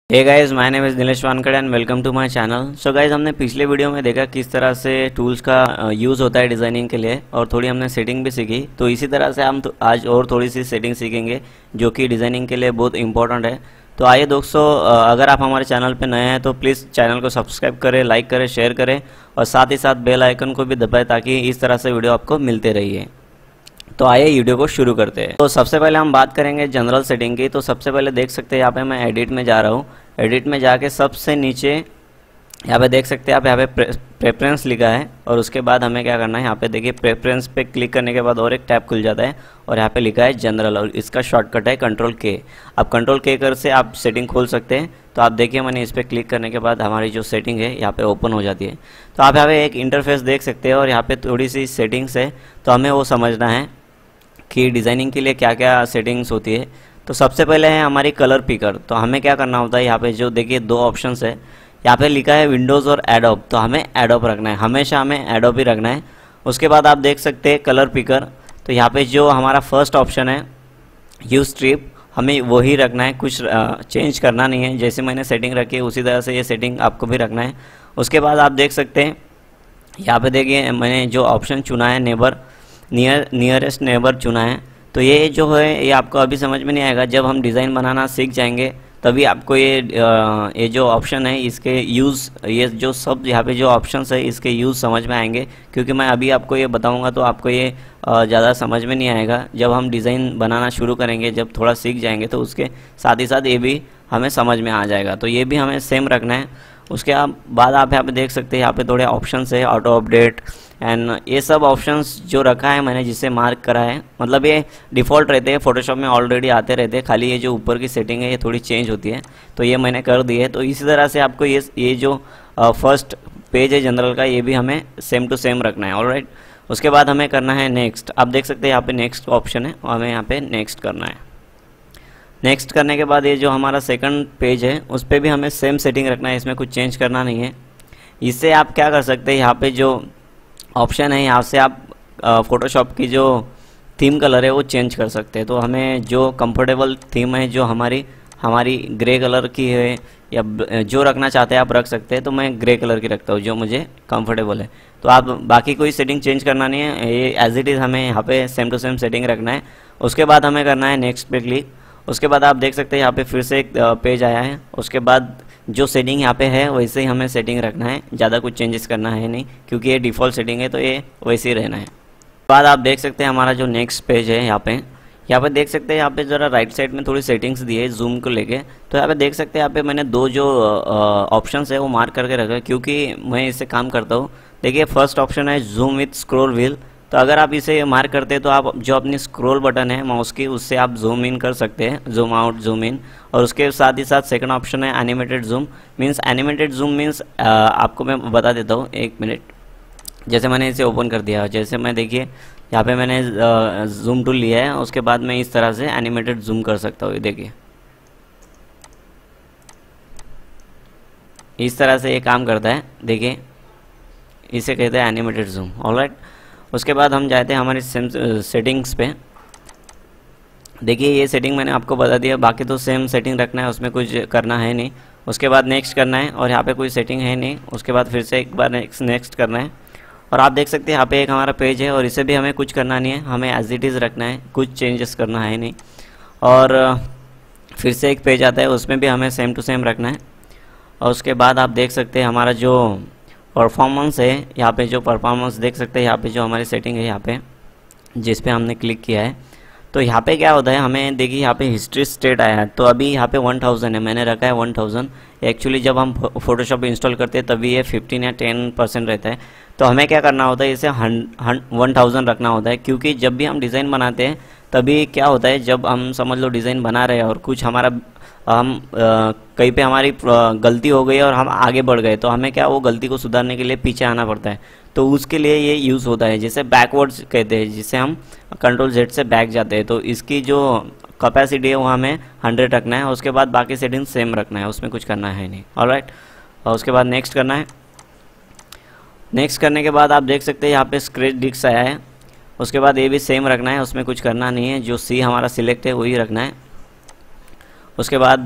Hey guys, my name is Nilesh Wankhede and welcome to my channel. So guys, हमने पिछले video में देखा किस तरह से टूल्स का यूज़ होता है डिज़ाइनिंग के लिए और थोड़ी हमने सेटिंग भी सीखी। तो इसी तरह से हम आज और थोड़ी सी सेटिंग सीखेंगे जो कि डिज़ाइनिंग के लिए बहुत इंपॉर्टेंट है। तो आइए दोस्तों, अगर आप हमारे चैनल पर नए हैं तो प्लीज़ चैनल को सब्सक्राइब करें, लाइक करें, शेयर करें और साथ ही साथ बेल आइकन को भी दबाएं ताकि इस तरह से वीडियो आपको मिलते रहिए। तो आइए वीडियो को शुरू करते हैं। तो सबसे पहले हम बात करेंगे जनरल सेटिंग की। तो सबसे पहले देख सकते हैं यहाँ पे मैं एडिट में जा रहा हूँ। एडिट में जाके सबसे नीचे यहाँ पे देख सकते हैं आप, यहाँ पे प्रेफरेंस लिखा है और उसके बाद हमें क्या करना है, यहाँ पे देखिए प्रेफरेंस पे क्लिक करने के बाद और एक टैब खुल जाता है और यहाँ पे लिखा है जनरल और इसका शॉर्टकट है कंट्रोल के। आप कंट्रोल के कर से आप सेटिंग खोल सकते हैं। तो आप देखिए मैंने इस पर क्लिक करने के बाद हमारी जो सेटिंग है यहाँ पे ओपन हो जाती है। तो आप यहाँ पे एक इंटरफेस देख सकते हैं और यहाँ पे थोड़ी सी सेटिंग्स है, तो हमें वो समझना है कि डिज़ाइनिंग के लिए क्या क्या सेटिंग्स होती है। तो सबसे पहले है हमारी कलर पिकर। तो हमें क्या करना होता है, यहाँ पे जो देखिए दो ऑप्शंस है, यहाँ पे लिखा है विंडोज़ और एडोब। तो हमें एडोब रखना है, हमेशा हमें एडोब ही रखना है। उसके बाद आप देख सकते हैं कलर पिकर। तो यहाँ पे जो हमारा फर्स्ट ऑप्शन है यूज स्ट्रिप, हमें वही रखना है, कुछ चेंज करना नहीं है। जैसे मैंने सेटिंग रखी है उसी तरह से ये सेटिंग आपको भी रखना है। उसके बाद आप देख सकते हैं यहाँ पे देखिए मैंने जो ऑप्शन चुना है नेबर, नियरेस्ट नेबर चुना है। तो ये जो है ये आपको अभी समझ में नहीं आएगा, जब हम डिज़ाइन बनाना सीख जाएंगे तभी आपको ये जो ऑप्शन है इसके यूज़, ये जो सब यहाँ पे जो ऑप्शंस है इसके यूज़ समझ में आएंगे। क्योंकि मैं अभी आपको ये बताऊंगा तो आपको ये ज़्यादा समझ में नहीं आएगा। जब हम डिज़ाइन बनाना शुरू करेंगे, जब थोड़ा सीख जाएंगे तो उसके साथ ही साथ ये भी हमें समझ में आ जाएगा। तो ये भी हमें सेम रखना है। उसके बाद आप यहाँ पे देख सकते हैं यहाँ पे थोड़े ऑप्शंस है, ऑटो अपडेट एंड ये सब ऑप्शंस जो रखा है मैंने जिसे मार्क करा है, मतलब ये डिफ़ॉल्ट रहते हैं, फोटोशॉप में ऑलरेडी आते रहते हैं। खाली ये जो ऊपर की सेटिंग है ये थोड़ी चेंज होती है, तो ये मैंने कर दी है। तो इसी तरह से आपको ये जो फर्स्ट पेज है जनरल का, ये भी हमें सेम टू सेम रखना है। ऑलराइट, उसके बाद हमें करना है नेक्स्ट। आप देख सकते हैं यहाँ पे नेक्स्ट ऑप्शन है और हमें यहाँ पे नेक्स्ट करना है। नेक्स्ट करने के बाद ये जो हमारा सेकंड पेज है उस पर भी हमें सेम सेटिंग रखना है, इसमें कुछ चेंज करना नहीं है। इससे आप क्या कर सकते हैं, यहाँ पे जो ऑप्शन है यहाँ से आप फोटोशॉप की जो थीम कलर है वो चेंज कर सकते हैं। तो हमें जो कंफर्टेबल थीम है, जो हमारी ग्रे कलर की है या जो रखना चाहते हैं आप रख सकते हैं। तो मैं ग्रे कलर की रखता हूँ जो मुझे कंफर्टेबल है। तो आप बाकी कोई सेटिंग चेंज करना नहीं है, ये एज इट इज़ हमें यहाँ पे सेम टू सेम सेटिंग रखना है। उसके बाद हमें करना है नेक्स्ट पे क्लिक। उसके बाद आप देख सकते हैं यहाँ पे फिर से एक पेज आया है। उसके बाद जो सेटिंग यहाँ पे है वैसे ही हमें सेटिंग रखना है, ज़्यादा कुछ चेंजेस करना है नहीं, क्योंकि ये डिफ़ॉल्ट सेटिंग है तो ये वैसे ही रहना है। बाद आप देख सकते हैं हमारा जो नेक्स्ट पेज है यहाँ पे देख सकते हैं यहाँ पे ज़रा राइट साइड में थोड़ी सेटिंग्स दी है जूम को लेके। तो यहाँ पे देख सकते हैं यहाँ पे मैंने दो जो ऑप्शंस है वो मार्क करके रखा है, क्योंकि मैं इससे काम करता हूँ। देखिए फर्स्ट ऑप्शन है जूम विथ स्क्रॉल व्हील। तो अगर आप इसे मार्क करते हैं तो आप जो अपनी स्क्रॉल बटन है माउस की उससे आप जूम इन कर सकते हैं, जूम आउट, जूम इन। और उसके साथ ही साथ सेकंड ऑप्शन है animated zoom. Animated zoom means आपको मैं बता देता हूँ, एक मिनट। जैसे मैंने इसे ओपन कर दिया, जैसे मैं देखिए यहाँ पे मैंने जूम टूल लिया है, उसके बाद मैं इस तरह से एनिमेटेड जूम कर सकता हूँ। देखिए इस तरह से ये काम करता है, देखिए इसे कहते हैं एनिमेटेड जूम। ऑलराइट, उसके बाद हम जाते हैं हमारी सेटिंग्स पे। देखिए ये सेटिंग मैंने आपको बता दिया, बाकी तो सेम सेटिंग रखना है, उसमें कुछ करना है नहीं। उसके बाद नेक्स्ट करना है और यहाँ पे कोई सेटिंग है नहीं। उसके बाद फिर से एक बार नेक्स्ट करना है और आप देख सकते हैं यहाँ पे एक हमारा पेज है और इसे भी हमें कुछ करना नहीं है, हमें एज इट इज़ रखना है, कुछ चेंजेस करना है नहीं। और फिर से एक पेज आता है, उसमें भी हमें सेम टू सेम रखना है। और उसके बाद आप देख सकते हैं हमारा जो परफॉर्मेंस है, यहाँ पे जो परफॉर्मेंस देख सकते हैं, यहाँ पे जो हमारी सेटिंग है यहाँ पे जिस पे हमने क्लिक किया है, तो यहाँ पे क्या होता है, हमें देखिए यहाँ पे हिस्ट्री स्टेट आया है। तो अभी यहाँ पे 1000 है, मैंने रखा है 1000। एक्चुअली जब हम फोटोशॉप इंस्टॉल करते हैं तभी ये 15 या 10% रहता है। तो हमें क्या करना होता है, इसे 1000 रखना होता है, क्योंकि जब भी हम डिज़ाइन बनाते हैं तभी क्या होता है, जब हम समझ लो डिज़ाइन बना रहे हैं और कुछ हमारा कहीं पे हमारी गलती हो गई और हम आगे बढ़ गए, तो हमें क्या वो गलती को सुधारने के लिए पीछे आना पड़ता है। तो उसके लिए ये यूज़ होता है, जैसे बैकवर्ड्स कहते हैं, जिससे हम कंट्रोल Z से बैक जाते हैं। तो इसकी जो कैपेसिटी है वो हमें 100 रखना है। उसके बाद बाकी सेटिंग सेम रखना है, उसमें कुछ करना है नहीं। ऑलराइट, और उसके बाद नेक्स्ट करना है। नेक्स्ट करने के बाद आप देख सकते हैं यहाँ पे स्क्रैच डिस्क आया है। उसके बाद ये भी सेम रखना है, उसमें कुछ करना नहीं है, जो सी हमारा सिलेक्ट है वही रखना है। उसके बाद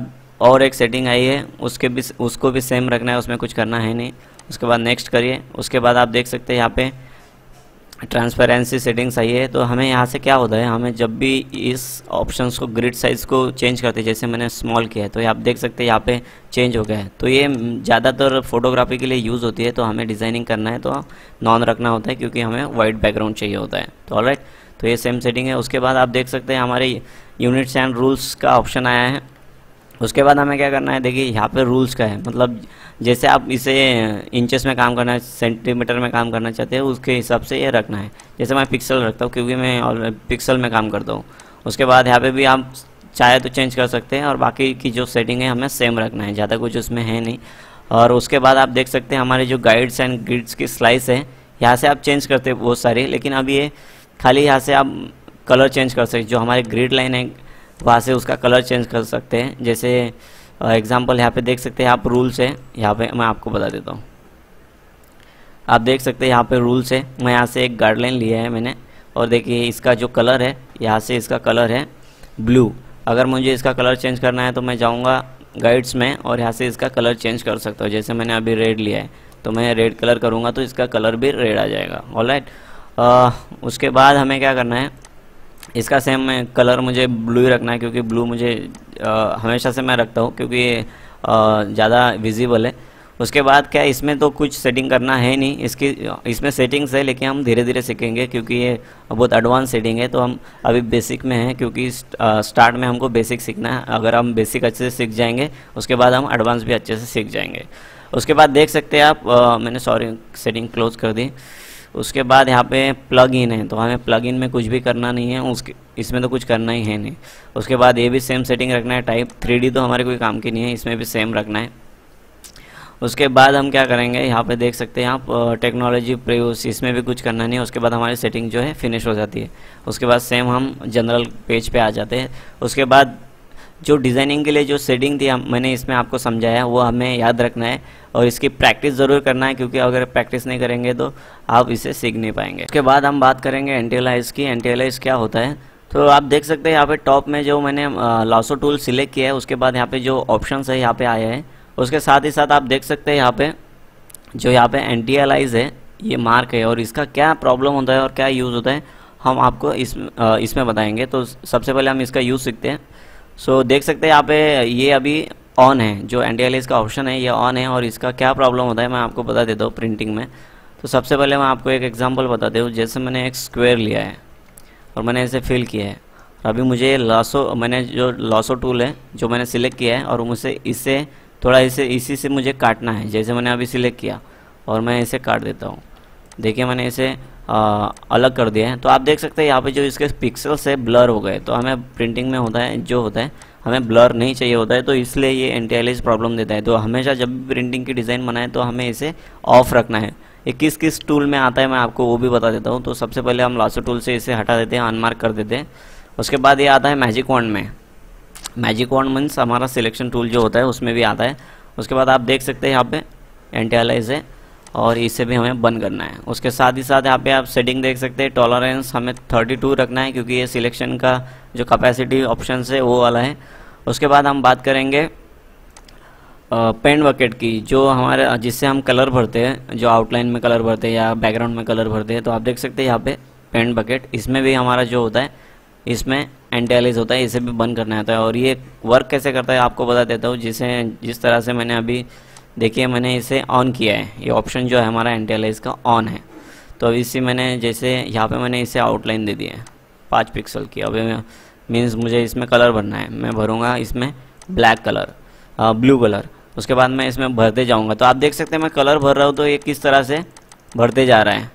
और एक सेटिंग आई है, उसको भी सेम रखना है, उसमें कुछ करना है नहीं। उसके बाद नेक्स्ट करिए। उसके बाद आप देख सकते हैं यहाँ पे ट्रांसपेरेंसी सेटिंग्स आई है। तो हमें यहाँ से क्या होता है, हमें जब भी इस ऑप्शंस को ग्रिड साइज़ को चेंज करते हैं, जैसे मैंने स्मॉल किया है तो ये आप देख सकते हैं यहाँ पे चेंज हो गया है। तो ये ज़्यादातर फोटोग्राफी के लिए यूज़ होती है। तो हमें डिज़ाइनिंग करना है तो नॉन रखना होता है, क्योंकि हमें वाइट बैकग्राउंड चाहिए होता है। तो ऑलराइट, तो ये सेम सेटिंग है। उसके बाद आप देख सकते हैं हमारे यूनिट्स एंड रूल्स का ऑप्शन आया है। उसके बाद हमें क्या करना है, देखिए यहाँ पे रूल्स का है, मतलब जैसे आप इसे इंचेस में काम करना है, सेंटीमीटर में काम करना चाहते हैं, उसके हिसाब से ये रखना है। जैसे मैं पिक्सल रखता हूँ, क्योंकि मैं और पिक्सल में काम करता हूँ। उसके बाद यहाँ पे भी आप चाहे तो चेंज कर सकते हैं, और बाकी की जो सेटिंग है हमें सेम रखना है, ज़्यादा कुछ उसमें है नहीं। और उसके बाद आप देख सकते हैं हमारे जो गाइड्स एंड ग्रिड्स की स्लाइस है, यहाँ से आप चेंज करते हैं बहुत सारी, लेकिन अब ये खाली यहाँ से आप कलर चेंज कर सकते, जो हमारे ग्रिड लाइन है वहाँ से उसका कलर चेंज कर सकते हैं। जैसे एग्जांपल यहाँ पे देख सकते हैं आप, रूल्स है, यहाँ पे मैं आपको बता देता हूँ। आप देख सकते हैं यहाँ पे रूल्स है, मैं यहाँ से एक गाइडलाइन लिया है मैंने, और देखिए इसका जो कलर है, यहाँ से इसका कलर है ब्लू। अगर मुझे इसका कलर चेंज करना है तो मैं जाऊँगा गाइड्स में, और यहाँ से इसका कलर चेंज कर सकता हूँ। जैसे मैंने अभी रेड लिया है, तो मैं रेड कलर करूँगा तो इसका कलर भी रेड आ जाएगा। ऑलराइट, उसके बाद हमें क्या करना है, इसका सेम कलर मुझे ब्लू ही रखना है, क्योंकि ब्लू मुझे हमेशा से मैं रखता हूँ, क्योंकि ये ज़्यादा विजिबल है। उसके बाद क्या, इसमें तो कुछ सेटिंग करना है नहीं, इसमें सेटिंग्स है, लेकिन हम धीरे धीरे सीखेंगे, क्योंकि ये बहुत एडवांस सेटिंग है। तो हम अभी बेसिक में हैं, क्योंकि स्टार्ट में हमको बेसिक सीखना है। अगर हम बेसिक अच्छे से सीख जाएंगे, उसके बाद हम एडवांस भी अच्छे से सीख जाएंगे। उसके बाद देख सकते हैं आप, मैंने सेटिंग क्लोज कर दी। उसके बाद यहाँ पे प्लग इन है, तो हमें प्लग इन में कुछ भी करना नहीं है, इसमें तो कुछ करना ही है नहीं। उसके बाद ये भी सेम सेटिंग रखना है, टाइप 3D तो हमारे कोई काम की नहीं है, इसमें भी सेम रखना है। उसके बाद हम क्या करेंगे, यहाँ पे देख सकते हैं आप टेक्नोलॉजी प्रीव्यूज, इसमें भी कुछ करना नहीं है। उसके बाद हमारी सेटिंग जो है फिनिश हो जाती है। उसके बाद सेम हम जनरल पेज पे आ जाते हैं। उसके बाद जो डिज़ाइनिंग के लिए जो सेटिंग थी मैंने इसमें आपको समझाया, वो हमें याद रखना है, और इसकी प्रैक्टिस ज़रूर करना है, क्योंकि अगर प्रैक्टिस नहीं करेंगे तो आप इसे सीख नहीं पाएंगे। उसके बाद हम बात करेंगे एंटी-अलाइज की। एंटी-अलाइज क्या होता है, तो आप देख सकते हैं यहाँ पे टॉप में जो मैंने लासो टूल सिलेक्ट किया है, उसके बाद यहाँ पे जो ऑप्शंस है यहाँ पे आया है। उसके साथ ही साथ आप देख सकते हैं यहाँ पे एंटी-अलाइज है, ये मार्क है, और इसका क्या प्रॉब्लम होता है और क्या यूज़ होता है हम आपको इसमें बताएंगे। तो सबसे पहले हम इसका यूज़ सीखते हैं। सो देख सकते हैं यहाँ पे ये अभी ऑन है, जो एंटी-अलाइज का ऑप्शन है ये ऑन है, और इसका क्या प्रॉब्लम होता है मैं आपको बता देता हूँ प्रिंटिंग में। तो सबसे पहले मैं आपको एक एग्जांपल बताता हूँ। जैसे मैंने एक स्क्वायर लिया है और मैंने इसे फिल किया है, अभी मुझे मैंने जो लासो टूल है जो मैंने सिलेक्ट किया है, और मुझे इससे थोड़ा इसी से मुझे काटना है। जैसे मैंने अभी सिलेक्ट किया और मैं इसे काट देता हूँ, देखिए मैंने इसे अलग कर दिया है। तो आप देख सकते हैं यहाँ पे जो इसके पिक्सल्स है ब्लर हो गए। तो हमें प्रिंटिंग में होता है हमें ब्लर नहीं चाहिए होता है, तो इसलिए ये एंटी-अलाइज प्रॉब्लम देता है। तो हमेशा जब भी प्रिंटिंग की डिज़ाइन बनाए तो हमें इसे ऑफ रखना है। ये किस किस टूल में आता है मैं आपको वो भी बता देता हूँ। तो सबसे पहले हम लासो टूल से इसे हटा देते हैं, अनमार्क कर देते हैं। उसके बाद ये आता है मैजिक वॉन्ड में। मैजिक वॉन्ड मीन्स हमारा सिलेक्शन टूल जो होता है उसमें भी आता है। उसके बाद आप देख सकते हैं यहाँ पे एंटी-अलाइज है, और इसे भी हमें बंद करना है। उसके साथ ही साथ यहाँ पे आप सेटिंग देख सकते हैं, टॉलरेंस हमें 32 रखना है, क्योंकि ये सिलेक्शन का जो कैपेसिटी ऑप्शन है वो वाला है। उसके बाद हम बात करेंगे पेंट बकेट की, जो हमारे जिससे हम कलर भरते हैं, जो आउटलाइन में कलर भरते हैं या बैकग्राउंड में कलर भरते हैं। तो आप देख सकते हैं यहाँ पे पेंट बकेट, इसमें भी हमारा जो होता है इसमें एंटी-अलाइज होता है, इसे भी बंद करना होता है। और ये वर्क कैसे करता है आपको बता देता हूँ। जिस तरह से मैंने अभी देखिए मैंने इसे ऑन किया है, ये ऑप्शन जो है हमारा एंटी-अलाइज का ऑन है। तो इसी मैंने जैसे यहाँ पे मैंने इसे आउटलाइन दे दी है 5 पिक्सल की। अभी मीन्स मुझे इसमें कलर भरना है, मैं भरूँगा इसमें ब्लैक कलर, ब्लू कलर। उसके बाद मैं इसमें भरते जाऊँगा। तो आप देख सकते हैं मैं कलर भर रहा हूँ तो ये किस तरह से भरते जा रहा है।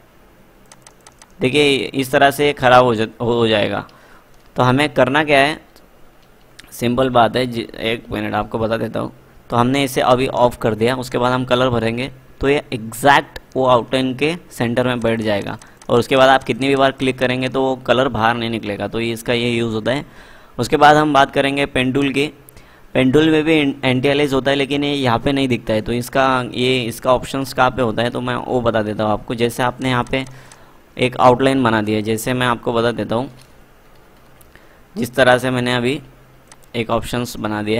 देखिए इस तरह से ख़राब हो जाएगा। तो हमें करना क्या है, सिंपल बात है, एक मिनट आपको बता देता हूँ। तो हमने इसे अभी ऑफ कर दिया। उसके बाद हम कलर भरेंगे तो ये एग्जैक्ट वो आउटलाइन के सेंटर में बैठ जाएगा, और उसके बाद आप कितनी भी बार क्लिक करेंगे तो वो कलर बाहर नहीं निकलेगा। तो ये इसका ये यूज़ होता है। उसके बाद हम बात करेंगे पेन टूल की। पेन टूल में भी एंटी-अलाइज होता है, लेकिन ये यहाँ पे नहीं दिखता है। तो इसका ऑप्शंस कहाँ पे होता है तो मैं वो बता देता हूँ आपको। जैसे आपने यहाँ पे एक आउटलाइन बना दी है, जैसे मैं आपको बता देता हूँ, जिस तरह से मैंने अभी एक ऑप्शंस बना दिया है,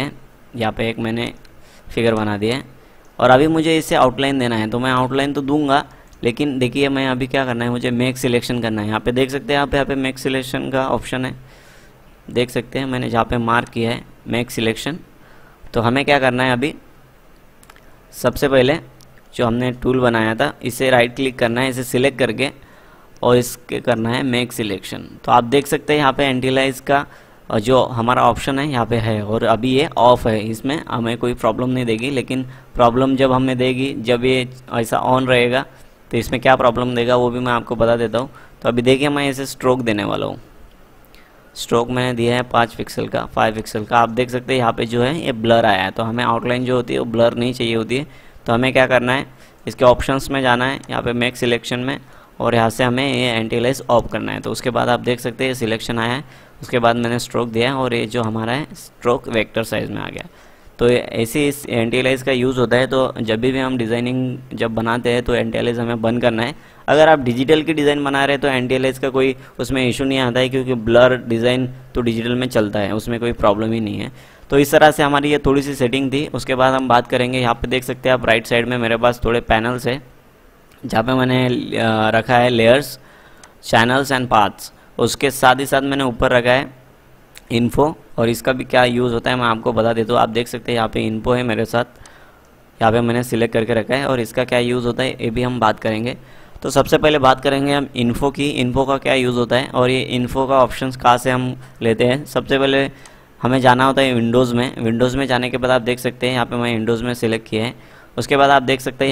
यहाँ पे एक मैंने फिगर बना दिया है और अभी मुझे इसे आउटलाइन देना है, तो मैं आउटलाइन तो दूंगा, लेकिन देखिए मैं अभी क्या करना है, मुझे मेक सिलेक्शन करना है। यहाँ पे देख सकते हैं आप, यहाँ पे मेक सिलेक्शन का ऑप्शन है, देख सकते हैं मैंने जहाँ पे मार्क किया है मेक सिलेक्शन। तो हमें क्या करना है, अभी सबसे पहले जो हमने टूल बनाया था इसे राइट क्लिक करना है, इसे सिलेक्ट करके और इसके करना है मेक सिलेक्शन। तो आप देख सकते हैं यहाँ पे एंटीलाइज का जो हमारा ऑप्शन है यहाँ पे है और अभी ये ऑफ है, इसमें हमें कोई प्रॉब्लम नहीं देगी। लेकिन प्रॉब्लम जब हमें देगी जब ये ऐसा ऑन रहेगा, तो इसमें क्या प्रॉब्लम देगा वो भी मैं आपको बता देता हूँ। तो अभी देखिए मैं इसे स्ट्रोक देने वाला हूँ। स्ट्रोक मैंने दिया है 5 पिक्सल का, 5 पिक्सल का। आप देख सकते हैं यहाँ पे जो है ये ब्लर आया है, तो हमें आउटलाइन जो होती है वो ब्लर नहीं चाहिए होती है। तो हमें क्या करना है, इसके ऑप्शंस में जाना है, यहाँ पे मेक सिलेक्शन में, और यहाँ से हमें ये एंटीलाइज ऑफ करना है। तो उसके बाद आप देख सकते हैं ये सिलेक्शन आया है, उसके बाद मैंने स्ट्रोक दिया और ये जो हमारा है स्ट्रोक वेक्टर साइज में आ गया। तो ऐसे इस एंटीलाइज का यूज़ होता है। तो जब भी हम डिज़ाइनिंग जब बनाते हैं तो एंटीलाइज हमें बंद करना है। अगर आप डिजिटल की डिज़ाइन बना रहे हैं तो एंटीलाइज का कोई उसमें इशू नहीं आता है, क्योंकि ब्लर डिज़ाइन तो डिजिटल में चलता है, उसमें कोई प्रॉब्लम ही नहीं है। तो इस तरह से हमारी ये थोड़ी सी सेटिंग थी। उसके बाद हम बात करेंगे, यहाँ पे देख सकते हैं आप राइट साइड में मेरे पास थोड़े पैनल्स है, जहाँ पे मैंने रखा है लेयर्स, चैनल्स एंड पाथ्स। उसके साथ ही साथ मैंने ऊपर रखा है इन्फो, और इसका भी क्या यूज़ होता है मैं आपको बता देता हूँ। आप देख सकते हैं यहाँ पे इन्फो है मेरे साथ, यहाँ पे मैंने सिलेक्ट करके रखा है, और इसका क्या यूज़ होता है ये भी हम बात करेंगे। तो सबसे पहले बात करेंगे हम इन्फो की, इन्फो का क्या यूज़ होता है और ये इन्फो का ऑप्शंस कहाँ से हम लेते हैं। सबसे पहले हमें जाना होता है विंडोज़ में। विंडोज़ में जाने के बाद आप देख सकते हैं यहाँ पे मैं विंडोज़ में सिलेक्ट किया है। उसके बाद आप देख सकते हैं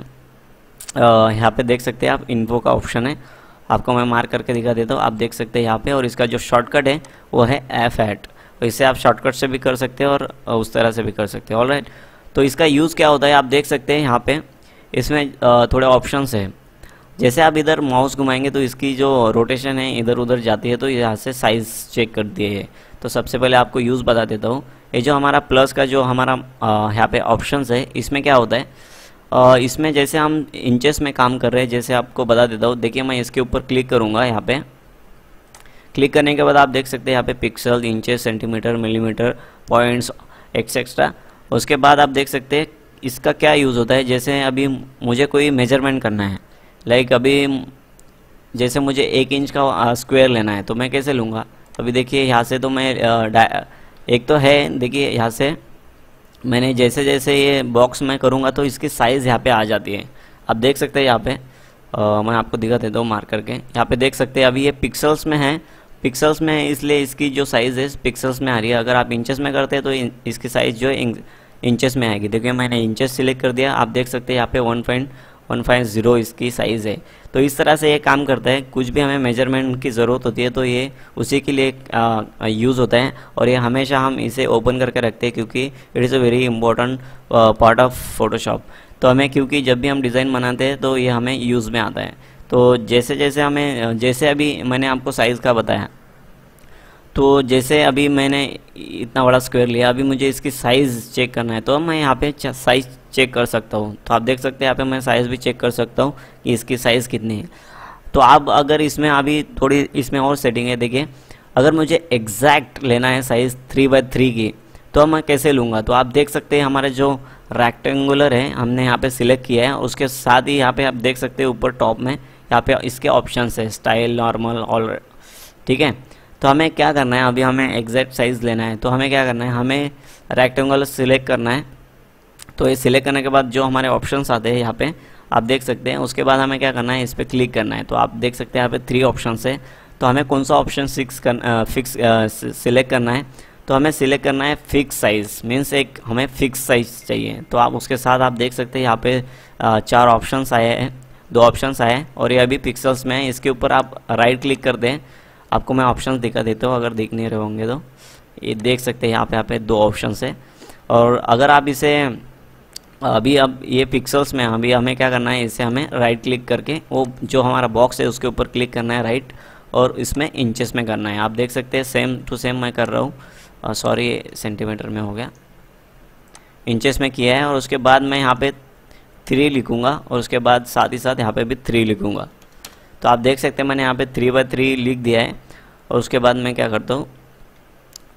यहाँ पे देख सकते हैं आप इन्फो का ऑप्शन है, आपको मैं मार्क करके दिखा देता हूँ। आप देख सकते हैं यहाँ पे, और इसका जो शॉर्टकट है वो है F8। तो इससे आप शॉर्टकट से भी कर सकते हैं और उस तरह से भी कर सकते हैं। ऑलराइट, तो इसका यूज़ क्या होता है आप देख सकते हैं यहाँ पे, इसमें थोड़े ऑप्शंस है। जैसे आप इधर माउस घुमाएंगे तो इसकी जो रोटेशन है इधर उधर जाती है, तो यहाँ से साइज़ चेक कर दिए है। तो सबसे पहले आपको यूज़ बता देता हूँ। ये जो हमारा प्लस का जो हमारा यहाँ पे ऑप्शंस है, इसमें क्या होता है, इसमें जैसे हम इंचेस में काम कर रहे हैं, जैसे आपको बता देता हूँ। देखिए मैं इसके ऊपर क्लिक करूँगा, यहाँ पे क्लिक करने के बाद आप देख सकते हैं यहाँ पे pixel, inches, centimeter, millimeter, points, etcetera. उसके बाद आप देख सकते हैं इसका क्या यूज़ होता है। जैसे अभी मुझे कोई मेजरमेंट करना है, लाइक अभी जैसे मुझे 1 इंच का स्क्वायर लेना है, तो मैं कैसे लूँगा। अभी देखिए यहाँ से तो मैं एक तो है, देखिए यहाँ से मैंने जैसे जैसे ये बॉक्स में करूँगा तो इसकी साइज़ यहाँ पे आ जाती है। आप देख सकते हैं यहाँ पे मैं आपको दिखा देता हूँ मार्क करके। यहाँ पे देख सकते हैं अभी ये पिक्सल्स में है, पिक्सल्स में है, इसलिए इसकी जो साइज़ है पिक्सल्स में आ रही है। अगर आप इंचेस में करते हैं तो इसकी साइज़ जो है इंचेस में आएगी। देखिए मैंने इंचेस सिलेक्ट कर दिया, आप देख सकते हैं यहाँ पे 1.150 इसकी साइज़ है। तो इस तरह से ये काम करता है। कुछ भी हमें मेजरमेंट की ज़रूरत होती है तो ये उसी के लिए यूज़ होता है, और ये हमेशा हम इसे ओपन करके रखते हैं, क्योंकि it is a very important part of Photoshop. तो हमें, क्योंकि जब भी हम डिज़ाइन बनाते हैं तो ये हमें यूज़ में आता है। तो जैसे जैसे हमें, जैसे अभी मैंने आपको साइज़ का बताया, तो जैसे अभी मैंने इतना बड़ा स्क्वायर लिया, अभी मुझे इसकी साइज़ चेक करना है, तो मैं यहाँ पे साइज़ चेक कर सकता हूँ। तो आप देख सकते हैं यहाँ पे मैं साइज़ भी चेक कर सकता हूँ कि इसकी साइज़ कितनी है। तो आप अगर इसमें अभी थोड़ी इसमें और सेटिंग है, देखिए अगर मुझे एग्जैक्ट लेना है साइज़ 3x3 की, तो मैं कैसे लूँगा। तो आप देख सकते हैं हमारे जो रेक्टेंगुलर है हमने यहाँ पे सिलेक्ट किया है, उसके साथ ही यहाँ पे आप देख सकते हैं ऊपर टॉप में यहाँ पे इसके ऑप्शंस है, स्टाइल, नॉर्मल, ऑल, ठीक है। तो हमें क्या करना है, अभी हमें एग्जैक्ट साइज़ लेना है, तो हमें क्या करना है, हमें रेक्टेंगुलर सिलेक्ट करना है। तो ये सिलेक्ट करने के बाद जो हमारे ऑप्शंस आते हैं यहाँ पे आप देख सकते हैं, उसके बाद हमें क्या करना है, इस पर क्लिक करना है। तो आप देख सकते हैं यहाँ पे 3 ऑप्शंस है, तो हमें कौन सा ऑप्शन फिक्स सिलेक्ट करना है। तो हमें सिलेक्ट करना है फिक्स साइज़, मीन्स एक हमें फिक्स साइज़ चाहिए। तो आप उसके साथ आप देख सकते हैं यहाँ पे 4 ऑप्शंस आए हैं, 2 ऑप्शंस आए हैं, और ये अभी पिक्सल्स में है। इसके ऊपर आप राइट क्लिक कर दें, आपको मैं ऑप्शंस दिखा देता हूँ अगर दिख नहीं रहे होंगे तो। ये देख सकते हैं यहाँ पे 2 ऑप्शंस है, और अगर आप इसे अभी अब ये पिक्सल्स में अभी हमें क्या करना है, इसे हमें राइट क्लिक करके वो जो हमारा बॉक्स है उसके ऊपर क्लिक करना है राइट, और इसमें इंचेस में करना है। आप देख सकते हैं सेम टू सेम मैं कर रहा हूँ, सॉरी सेंटीमीटर में हो गया, इंचेस में किया है। और उसके बाद मैं यहाँ पे 3 लिखूँगा, और उसके बाद साथ ही साथ यहाँ पे भी 3 लिखूँगा। तो आप देख सकते हैं मैंने यहाँ पे 3x3 लिख दिया है, और उसके बाद मैं क्या करता हूँ,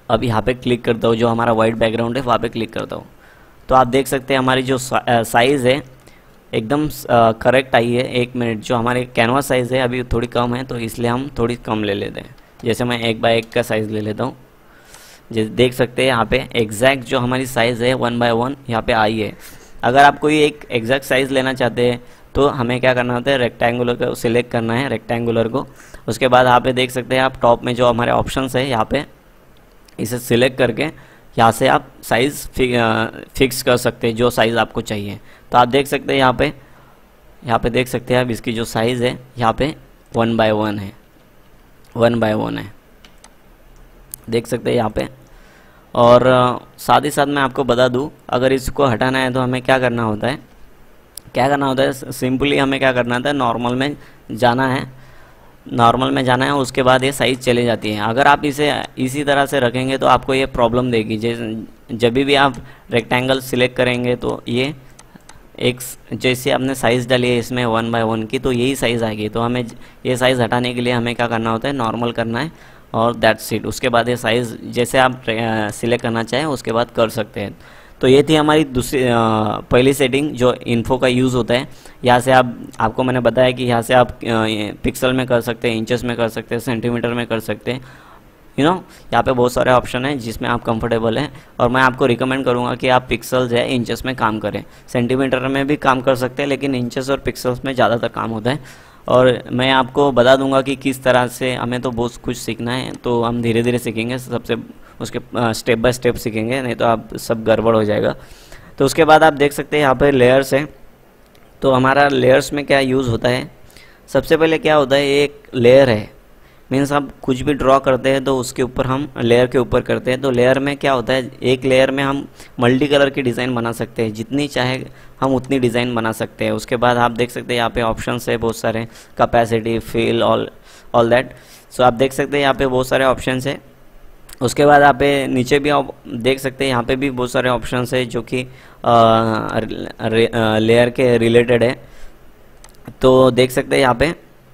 अब यहाँ पे क्लिक करता हूँ, जो हमारा वाइट बैकग्राउंड है वहाँ पे क्लिक करता हूँ, तो आप देख सकते हैं हमारी जो साइज़ है एकदम करेक्ट आई है। 1 मिनट, जो हमारे कैनवास साइज़ है अभी थोड़ी कम है, तो इसलिए हम थोड़ी कम ले लेते हैं। जैसे मैं 1x1 का साइज़ ले लेता हूँ। जैसे देख सकते हैं यहाँ पे एग्जैक्ट जो हमारी साइज़ है 1x1 यहाँ पे आई है। अगर आप कोई एक एग्जैक्ट साइज़ लेना चाहते हैं तो हमें क्या करना होता है, रेक्टेंगुलर को सिलेक्ट करना है, रेक्टेंगुलर को। उसके बाद यहाँ पे देख सकते हैं आप टॉप में जो हमारे ऑप्शंस है यहाँ पे इसे सिलेक्ट करके यहाँ से आप साइज़ फिक्स कर सकते हैं जो साइज़ आपको चाहिए। तो आप देख सकते हैं यहाँ पे देख सकते हैं आप इसकी जो साइज़ है यहाँ पे 1x1 है, 1x1 है, देख सकते हैं यहाँ पे। और साथ ही साथ मैं आपको बता दूँ, अगर इसको हटाना है तो हमें क्या करना होता है, सिंपली हमें क्या करना होता है, नॉर्मल में जाना है, उसके बाद ये साइज़ चले जाती है। अगर आप इसे इसी तरह से रखेंगे तो आपको ये प्रॉब्लम देगी। जब भी आप रेक्टेंगल सिलेक्ट करेंगे तो ये एक जैसे आपने साइज़ डाली है इसमें 1x1 की, तो यही साइज़ आएगी। तो हमें ये साइज़ हटाने के लिए हमें क्या करना होता है, नॉर्मल करना है और दैट्स इट। उसके बाद ये साइज़ जैसे आप सिलेक्ट करना चाहें उसके बाद कर सकते हैं। तो ये थी हमारी पहली सेटिंग जो इन्फो का यूज़ होता है। यहाँ से आपको मैंने बताया कि यहाँ से आप पिक्सल में कर सकते हैं, इंचेस में कर सकते हैं, सेंटीमीटर में कर सकते हैं। यहाँ पे बहुत सारे ऑप्शन हैं जिसमें आप कंफर्टेबल हैं, और मैं आपको रिकमेंड करूँगा कि आप पिक्सल्स या इंचेस में काम करें। सेंटीमीटर में भी काम कर सकते हैं, लेकिन इंचेस और पिक्सल्स में ज़्यादातर काम होता है। और मैं आपको बता दूंगा कि किस तरह से, हमें तो बहुत कुछ सीखना है, तो हम धीरे धीरे सीखेंगे, सबसे उसके स्टेप बाय स्टेप सीखेंगे, नहीं तो आप सब गड़बड़ हो जाएगा। तो उसके बाद आप देख सकते हैं यहाँ पे लेयर्स है। तो हमारा लेयर्स में क्या यूज़ होता है, सबसे पहले क्या होता है, एक लेयर है, मीन्स आप कुछ भी ड्रॉ करते हैं तो उसके ऊपर हम लेयर के ऊपर करते हैं। तो लेयर में क्या होता है, एक लेयर में हम मल्टी कलर की डिज़ाइन बना सकते हैं, जितनी चाहे हम उतनी डिज़ाइन बना सकते हैं। उसके बाद आप देख सकते हैं यहाँ पे ऑप्शंस है बहुत सारे, capacity, fill, all that. So आप देख सकते हैं यहाँ पे बहुत सारे ऑप्शंस है। उसके बाद यहाँ पे नीचे भी आप देख सकते हैं, यहाँ पे भी बहुत सारे ऑप्शंस है जो कि लेयर के रिलेटेड है, तो देख सकते हैं यहाँ पे।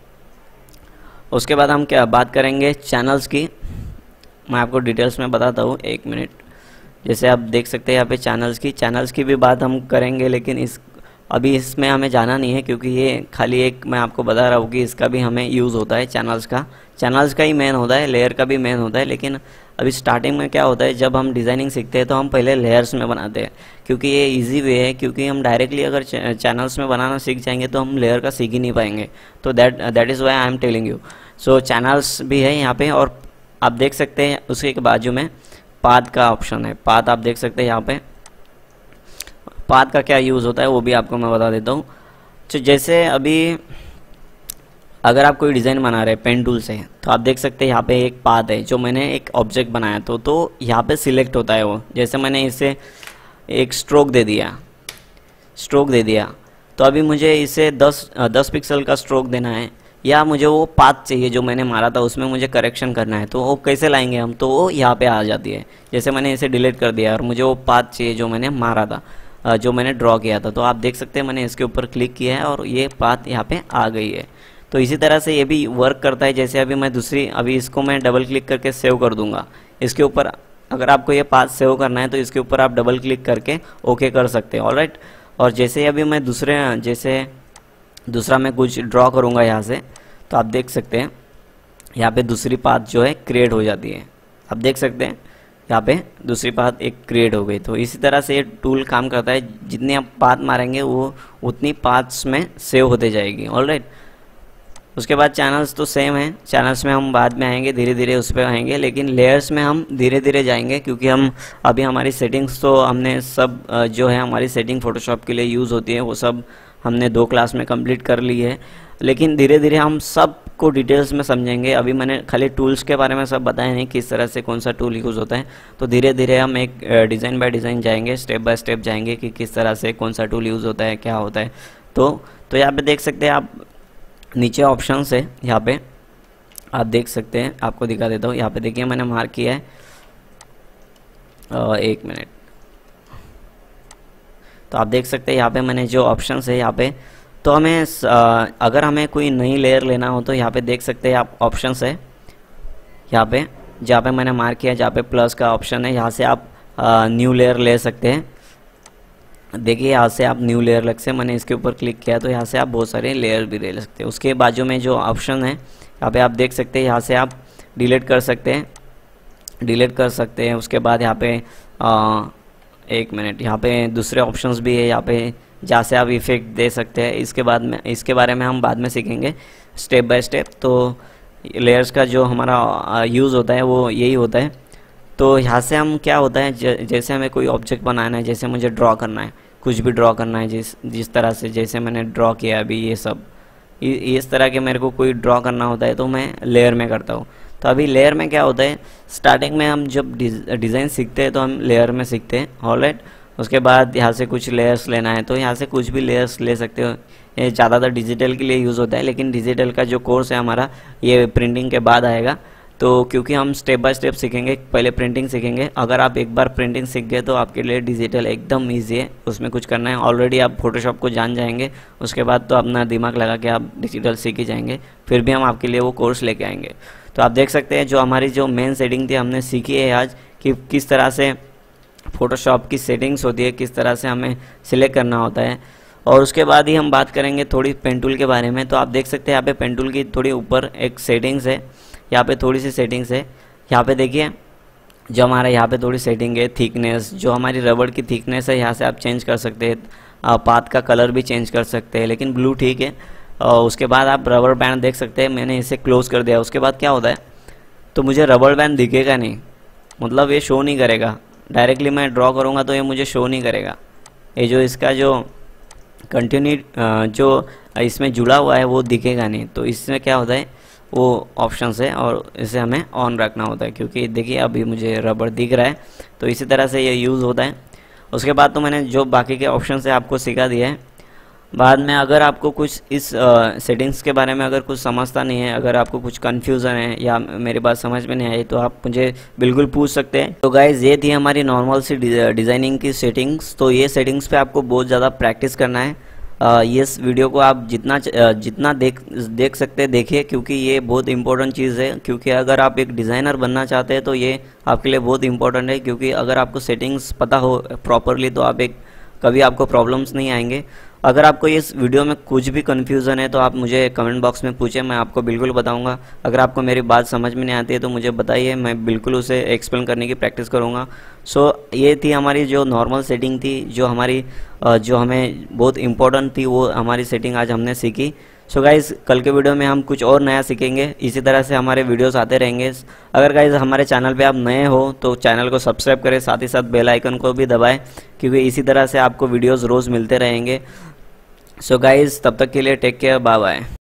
उसके बाद हम क्या बात करेंगे, चैनल्स की। मैं आपको डिटेल्स में बताता हूँ, 1 मिनट। जैसे आप देख सकते हैं यहाँ पे चैनल्स की भी बात हम करेंगे, लेकिन अभी इसमें हमें जाना नहीं है, क्योंकि ये खाली एक मैं आपको बता रहा हूँ कि इसका भी हमें यूज़ होता है। चैनल्स का ही मेन होता है, लेयर का भी मेन होता है। लेकिन अभी स्टार्टिंग में क्या होता है, जब हम डिज़ाइनिंग सीखते हैं तो हम पहले लेयर्स में बनाते हैं, क्योंकि ये इजी वे है। क्योंकि हम डायरेक्टली अगर चैनल्स में बनाना सीख जाएंगे तो हम लेयर का सीख ही नहीं पाएंगे। तो that is why I am telling you. So channels भी है यहाँ पे। और आप देख सकते हैं उसके बाजू में पाथ का ऑप्शन है। पाथ आप देख सकते हैं यहाँ पे, पाथ का क्या यूज़ होता है वो भी आपको मैं बता देता हूँ। तो जैसे अभी अगर आप कोई डिज़ाइन बना रहे हैं पेन टूल से, तो आप देख सकते हैं यहाँ पे एक पाथ है, जो मैंने एक ऑब्जेक्ट बनाया तो यहाँ पे सिलेक्ट होता है वो। जैसे मैंने इसे एक स्ट्रोक दे दिया, तो अभी मुझे इसे 10 पिक्सल का स्ट्रोक देना है, या मुझे वो पाथ चाहिए जो मैंने मारा था, उसमें मुझे करेक्शन करना है। तो वो कैसे लाएंगे हम, तो वो यहाँ पे आ जाती है। जैसे मैंने इसे डिलीट कर दिया और मुझे वो पाथ चाहिए जो मैंने मारा था, जो मैंने ड्रॉ किया था, तो आप देख सकते हैं मैंने इसके ऊपर क्लिक किया है और ये पाथ यहाँ पे आ गई है। तो इसी तरह से ये भी वर्क करता है। जैसे अभी इसको मैं डबल क्लिक करके सेव कर दूंगा इसके ऊपर। अगर आपको ये पाथ सेव करना है तो इसके ऊपर आप डबल क्लिक करके ओके कर सकते हैं, ऑलराइट। और जैसे अभी मैं दूसरा मैं कुछ ड्रॉ करूँगा यहाँ से, तो आप देख सकते हैं यहाँ पे दूसरी पाथ जो है क्रिएट हो जाती है। आप देख सकते हैं यहाँ पे दूसरी पाथ एक क्रिएट हो गई। तो इसी तरह से ये टूल काम करता है, जितनी आप पाथ मारेंगे वो उतनी पाथ्स में सेव होते जाएगी, ऑलराइट। उसके बाद चैनल्स तो सेम है, चैनल्स में हम बाद में आएंगे, धीरे धीरे उस पर आएंगे। लेकिन लेयर्स में हम धीरे धीरे जाएंगे, क्योंकि हम अभी हमारी सेटिंग्स तो हमने सब जो है हमारी सेटिंग फोटोशॉप के लिए यूज़ होती है वो सब हमने 2 क्लास में कंप्लीट कर ली है। लेकिन धीरे धीरे हम सब को डिटेल्स में समझेंगे। अभी मैंने खाली टूल्स के बारे में सब बताया नहीं, किस तरह से कौन सा टूल यूज़ होता है। तो धीरे धीरे हम एक डिज़ाइन बाय डिज़ाइन जाएंगे, स्टेप बाय स्टेप जाएंगे कि किस तरह से कौन सा टूल यूज़ होता है, क्या होता है। तो यहाँ पे देख सकते हैं आप, नीचे ऑप्शंस है, यहाँ पे आप देख सकते हैं, आपको दिखा देता हूँ। यहाँ पे देखिए मैंने मार्क किया है, 1 मिनट। तो आप देख सकते हैं यहाँ पे मैंने जो ऑप्शंस है यहाँ पे, तो हमें अगर हमें कोई नई लेयर लेना हो तो यहाँ पे देख सकते हैं आप ऑप्शंस है, यहाँ पे जहाँ पे मैंने मार्क किया, जहाँ पे प्लस का ऑप्शन है, यहाँ से आप न्यू लेयर ले सकते हैं। देखिए यहाँ से आप न्यू लेयर लग से मैंने इसके ऊपर क्लिक किया तो यहाँ से आप बहुत सारे लेयर भी ले सकते हैं। उसके बाजू में जो ऑप्शन है यहाँ पे आप देख सकते हैं, यहाँ से आप डिलीट कर सकते हैं, उसके बाद यहाँ पे एक मिनट, यहाँ पे दूसरे ऑप्शंस भी है, यहाँ पे जहाँ से आप इफेक्ट दे सकते हैं। इसके बारे में हम बाद में सीखेंगे स्टेप बाय स्टेप। तो लेयर्स का जो हमारा यूज़ होता है वो यही होता है। तो यहाँ से हम क्या होता है, जैसे हमें कोई ऑब्जेक्ट बनाना है, जैसे मुझे ड्रॉ करना है, कुछ भी ड्रॉ करना है, जिस तरह से जैसे मैंने ड्रॉ किया अभी ये सब, इस तरह के मेरे को कोई ड्रॉ करना होता है तो मैं लेयर में करता हूँ। तो अभी लेयर में क्या होता है, स्टार्टिंग में हम जब डिज़ाइन सीखते हैं तो हम लेयर में सीखते हैं, ऑलराइट। उसके बाद यहाँ से कुछ लेयर्स लेना है तो यहाँ से कुछ भी लेयर्स ले सकते हो। ये ज़्यादातर डिजिटल के लिए यूज़ होता है, लेकिन डिजिटल का जो कोर्स है हमारा ये प्रिंटिंग के बाद आएगा। तो क्योंकि हम स्टेप बाय स्टेप सीखेंगे, पहले प्रिंटिंग सीखेंगे। अगर आप एक बार प्रिंटिंग सीख गए तो आपके लिए डिजिटल एकदम ईजी है, उसमें कुछ करना है। ऑलरेडी आप फोटोशॉप को जान जाएंगे, उसके बाद तो अपना दिमाग लगा के आप डिजिटल सीख ही जाएंगे। फिर भी हम आपके लिए वो कोर्स लेके आएंगे। तो आप देख सकते हैं जो हमारी जो मेन सेटिंग थी हमने सीखी है आज, कि किस तरह से फ़ोटोशॉप की सेटिंग्स होती है, किस तरह से हमें सिलेक्ट करना होता है। और उसके बाद ही हम बात करेंगे थोड़ी पेन टूल के बारे में। तो आप देख सकते हैं यहाँ पे पेन टूल की थोड़ी ऊपर एक सेटिंग्स है, यहाँ पे थोड़ी सी सेटिंग्स है। यहाँ पे देखिए जो हमारा यहाँ पे थोड़ी सेटिंग है, थिकनेस, जो हमारी रबड़ की थिकनेस है यहाँ से आप चेंज कर सकते हैं। पाथ का कलर भी चेंज कर सकते हैं, लेकिन ब्लू ठीक है। उसके बाद आप रबड़ बैंड देख सकते हैं, मैंने इसे क्लोज कर दिया। उसके बाद क्या होता है, तो मुझे रबड़ बैंड दिखेगा नहीं, मतलब ये शो नहीं करेगा। डायरेक्टली मैं ड्रॉ करूँगा तो ये मुझे शो नहीं करेगा। ये जो इसका जो कंटिन्यू जो इसमें जुड़ा हुआ है वो दिखेगा नहीं। तो इसमें क्या होता है, वो ऑप्शंस है और इसे हमें ऑन रखना होता है, क्योंकि देखिए अभी मुझे रबड़ दिख रहा है। तो इसी तरह से ये यूज़ होता है। उसके बाद तो मैंने जो बाकी के ऑप्शन है आपको सिखा दिया है। बाद में अगर आपको कुछ इस सेटिंग्स के बारे में अगर कुछ समझता नहीं है, अगर आपको कुछ कन्फ्यूज़न है या मेरी बात समझ में नहीं आई, तो आप मुझे बिल्कुल पूछ सकते हैं। तो गाइज़ ये थी हमारी नॉर्मल सी डिज़ाइनिंग की सेटिंग्स। तो ये सेटिंग्स पे आपको बहुत ज़्यादा प्रैक्टिस करना है। ये वीडियो को आप जितना देख सकते हैं देखिए, क्योंकि ये बहुत इंपॉर्टेंट चीज़ है। क्योंकि अगर आप एक डिज़ाइनर बनना चाहते हैं तो ये आपके लिए बहुत इंपॉर्टेंट है। क्योंकि अगर आपको सेटिंग्स पता हो प्रॉपरली तो आप कभी आपको प्रॉब्लम्स नहीं आएंगे। अगर आपको इस वीडियो में कुछ भी कन्फ्यूज़न है तो आप मुझे कमेंट बॉक्स में पूछें, मैं आपको बिल्कुल बताऊंगा। अगर आपको मेरी बात समझ में नहीं आती है तो मुझे बताइए, मैं बिल्कुल उसे एक्सप्लेन करने की प्रैक्टिस करूंगा। सो ये थी हमारी जो नॉर्मल सेटिंग थी, जो हमें बहुत इंपॉर्टेंट थी, वो हमारी सेटिंग आज हमने सीखी। सो गाइज़ कल के वीडियो में हम कुछ और नया सीखेंगे। इसी तरह से हमारे वीडियोस आते रहेंगे। अगर गाइज़ हमारे चैनल पे आप नए हो तो चैनल को सब्सक्राइब करें, साथ ही साथ बेल आइकन को भी दबाएं, क्योंकि इसी तरह से आपको वीडियोस रोज़ मिलते रहेंगे। सो गाइज़ तब तक के लिए टेक केयर, बाय बाय।